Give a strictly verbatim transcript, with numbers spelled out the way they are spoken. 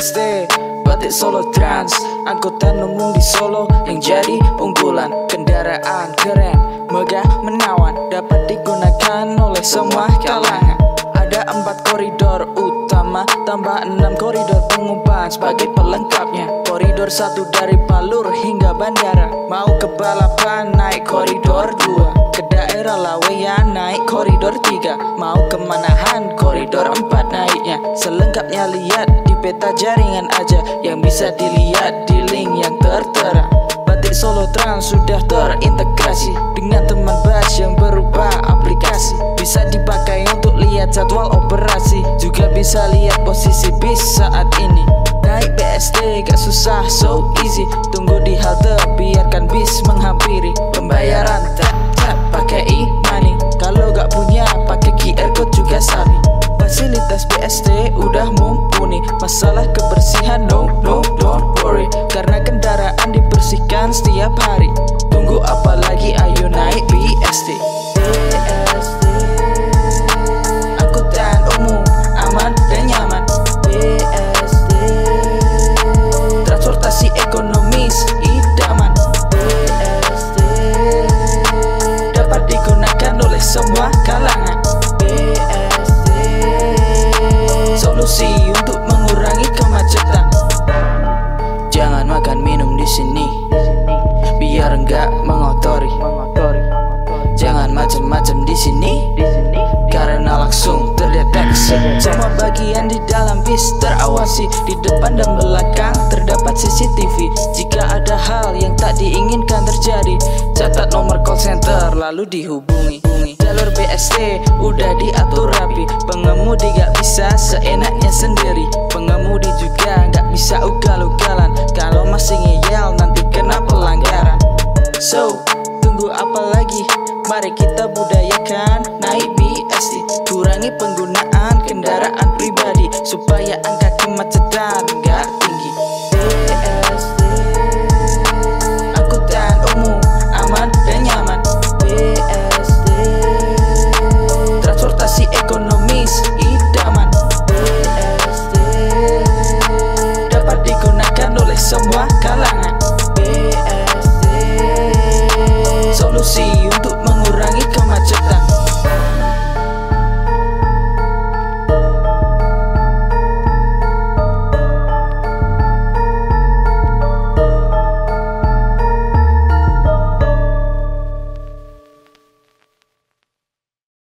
S D, Batik Solo Trans, angkutan umum di Solo yang jadi unggulan. Kendaraan keren, megah, menawan, dapat digunakan oleh semua kalangan. Ada empat koridor utama, tambah enam koridor pengumpan sebagai pelengkapnya. Koridor satu dari Palur hingga bandara. Mau ke balapan naik koridor dua, ke daerah Laweyan naik koridor tiga, mau ke Manahan koridor empat naiknya. Selengkapnya lihat di peta jaringan aja, yang bisa dilihat di link yang tertera. Batik Solo Trans sudah terintegrasi dengan teman bas yang berupa aplikasi. Bisa dipakai untuk lihat jadwal operasi, juga bisa lihat posisi bis saat ini. Naik B S D gak susah, so easy. Tunggu di halte, biarkan bis menghampiri. Pembayaran tap tap pakai e-money, kalau gak punya pakai Q R code juga sabi. Fasilitas B S D udah mumpuni, masalah kebersihan no no don't worry, karena kendaraan dibersihkan setiap hari. Tunggu apa lagi, ayo naik B S D. B S D, angkutan umum aman dan nyaman. B S D, transportasi ekonomis idaman. B S D, dapat digunakan oleh semua kalangan. B S D, solusi untuk mengurangi kemacetan. Jangan makan minum di sini, biar enggak mengotori. Jangan macam-macam di sini, karena langsung terdeteksi. Semua bagian di dalam bis terawasi, di depan dan belakang terdapat C C T V. Jika ada hal yang tak diinginkan terjadi, catat nomor call center lalu dihubungi. Jalur B S D udah diatur rapi, pengemudi gak bisa seenaknya sendiri. Pengemudi juga gak bisa ugal-ugalan, kalau masih ngeyel nanti kena pelanggaran. So, tunggu apa lagi? Mari kita budayakan naik B S D. Kurangi penggunaan kendaraan pribadi, supaya angka kemacetan gak tinggi. B S D, angkutan umum aman dan nyaman. B S D, transportasi ekonomis idaman. B S D, dapat digunakan oleh semua kalangan.